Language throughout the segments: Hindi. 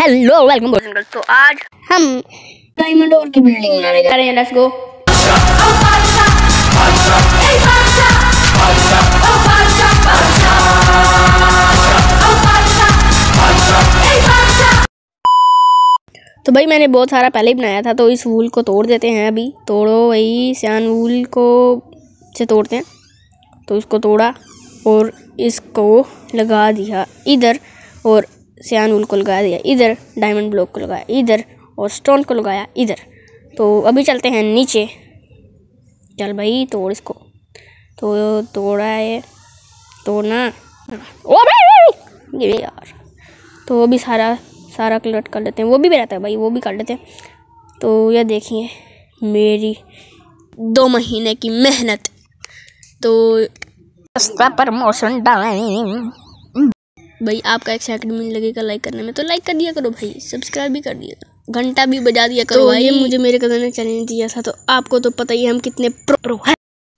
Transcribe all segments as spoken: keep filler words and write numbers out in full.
Hello welcome. तो आज हम डायमंड और की बिल्डिंग बनाने जा रहे हैं। Let's go. तो भाई मैंने बहुत सारा पहले ही बनाया था, तो इस वूल को तोड़ देते हैं। अभी तोड़ो वही सियान वूल को से तोड़ते हैं। तो इसको तोड़ा और इसको लगा दिया इधर, और सियान वूल को लगा दिया इधर, डायमंड ब्लॉक को लगाया इधर, और स्टोन को लगाया इधर। तो अभी चलते हैं नीचे। चल भाई तोड़ इसको। तो तोड़ा है, तोड़ना। ओ भाई ये यार। तो अभी सारा सारा कलेक्ट कर लेते हैं। वो भी रहता है भाई, वो भी कर लेते हैं। तो यह देखिए मेरी दो महीने की मेहनत। तो सस्ता प्रमोशन टाइम। भाई आपका एक सेकंड में लगेगा लाइक करने में, तो लाइक कर दिया करो भाई, सब्सक्राइब भी कर दिया करो, घंटा भी बजा दिया करो। तो भाई ये मुझे मेरे कज़न ने चैलेंज दिया था, तो आपको तो पता ही है हम कितने प्रो प्रो हैं।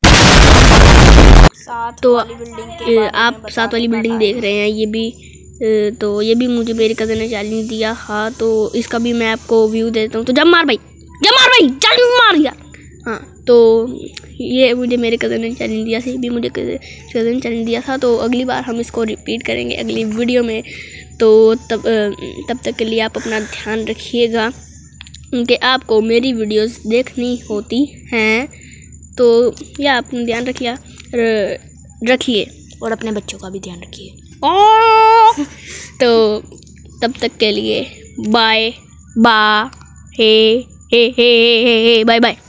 तो आप सात वाली बिल्डिंग देख रहे हैं, ये भी तो ये भी मुझे मेरे कज़न ने चैलेंज दिया। हाँ तो इसका भी मैं आपको व्यू देता हूँ। तो जब मार भाई, जब मार भाई, चल मार यार। हाँ तो ये मुझे मेरे कज़न ने चैलेंज दिया था, ये भी मुझे कज़न चैलेंज दिया था। तो अगली बार हम इसको रिपीट करेंगे अगली वीडियो में। तो तब तब तक के लिए आप अपना ध्यान रखिएगा, क्योंकि आपको मेरी वीडियोस देखनी होती हैं। तो या अपना ध्यान रखिए रखिए और अपने बच्चों का भी ध्यान रखिए। तो तब तक के लिए bye bye hey hey hey hey bye bye.